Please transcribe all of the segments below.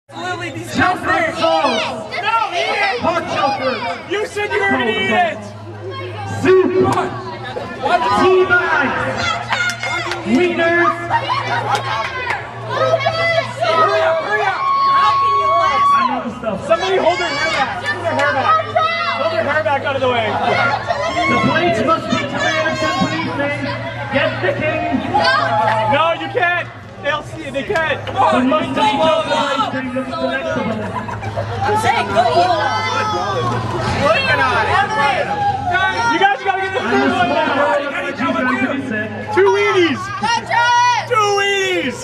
Lily, these chocolate sauce. No, eat it! Hot chocolate. You said you were gonna eat it! Soup. What? Tea bags. Wieners. Hurry up, hurry up! And other stuff. Somebody hold their hair back. Hold their hair back. Hold their hair back out of the way. The plates must be cleared completely. Get the king. No, you can't. They'll see it. They can't. Come The on. mustard chocolate ice cream looks delectable. You guys gotta get the And third the one small now. boy looks like he's going to be sick. 2 Wheaties. 2 Wheaties.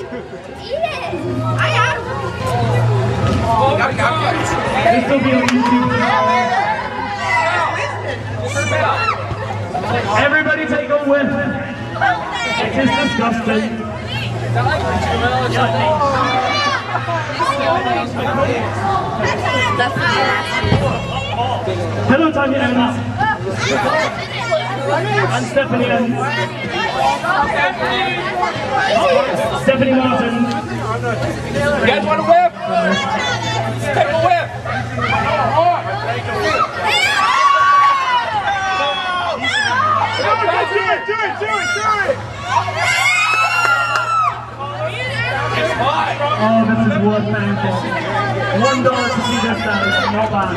This will be on YouTube. Everybody take a whiff. It is disgusting. Hello, Tanya Ends. And Stephanie Ends. Stephanie Martin. You guys want a whip? Take a whip. Do it. It's fine. Oh, this is worth paying for. $1 to see this down. It's not bad.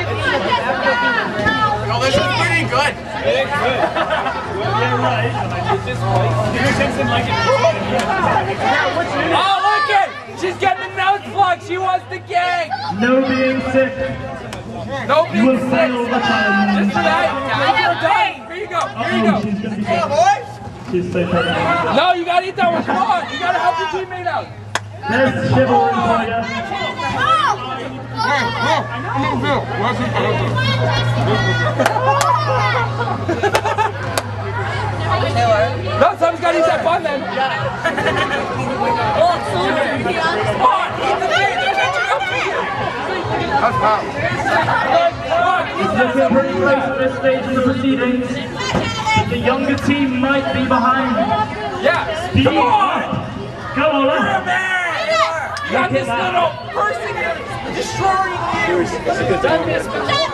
Oh, this is pretty good. Yeah, right. Oh, look it! She's getting the nose plug. She wants the gang. No being sick. No You will being fail sick. all the time. Just for that. You're done. Here you go. Here you go. She's gonna be sick. She's so funny. No, you gotta eat that one. Come on. You gotta help your teammate out. There's chivalry for you. No, someone's gotta eat that bun then. Come on. Eat the thing. They're catching up to you. It's looking pretty close at this stage in the proceedings. The younger team might be behind. Yeah. Speed Come on. up. Go on. You got this little person here destroying you. You've done this before.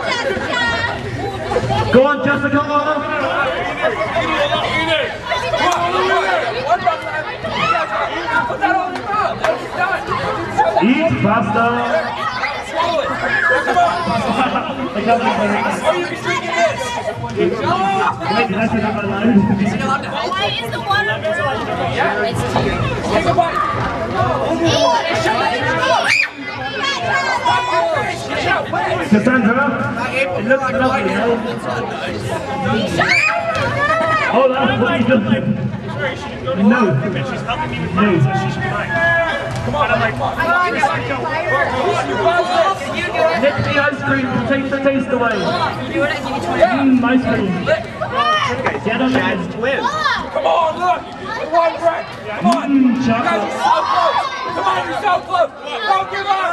Go on, Jessica. Eat it. Come on, one bun left. Put that on your mouth. That's done. Eat faster. Swallow it. Come on. I can't believe Are you drinking this? Wait, did I say that out loud? Why is the water brown? Yeah. It's tea. Take a bite. Cassandra, it looks lovely, no? Hold on, what are you doing? No. She's helping me with mine, so she should be fine. Come on, I'm like, Nick the ice cream, take the taste away. Ice cream. Get on it. come on, look. One breath. Come on. You guys are Chocolate. so close. Come on, you're so close. Don't give up.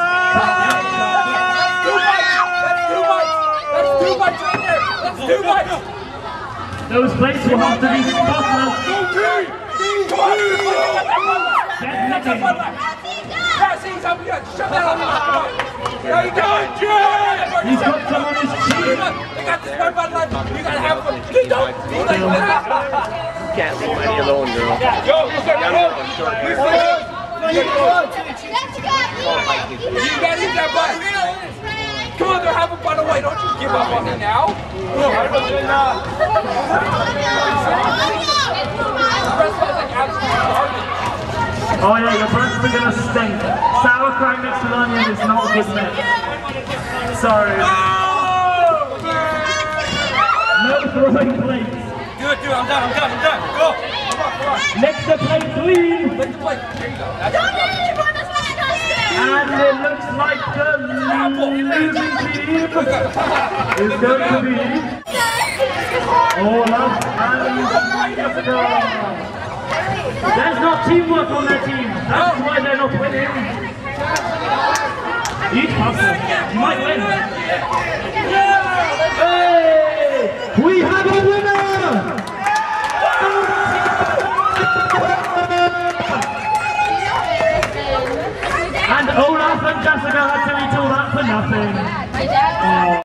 That's too much. That's too much right there. That's too much. Those plates will have to be spotless. Come on. Get That's a Nicky. fun lap. Yeah, see, something good. Shut that up. Come on. There you go, Jay. He's got some on his cheek. They got this one button left. You gotta have fun. You don't be like that. Can't leave money alone, girl. Yo, you gotta go. You gotta eat that bun. Come on, they're having fun away. Don't you give up on me now. Oh yeah, your breasts are gonna stink. Sauerkraut mixed with onion is not a good mix. Sorry. No throwing plates. Do it, I'm done. Go. Come on. Lick the plate clean. Lick the plate. There you go. That's it. And it looks like the losing team is going to be Olaf and Jessica. There's not teamwork on their team. That's why they're not winning. Eat pasta. You might win. Hey! We have a winner! And Olaf and Jessica had to eat all that for nothing.